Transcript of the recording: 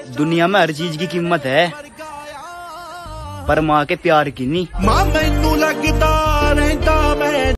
दुनिया में हर चीज की कीमत है, पर माँ के प्यार की नहीं। माँ मैनू लगता रहता मैं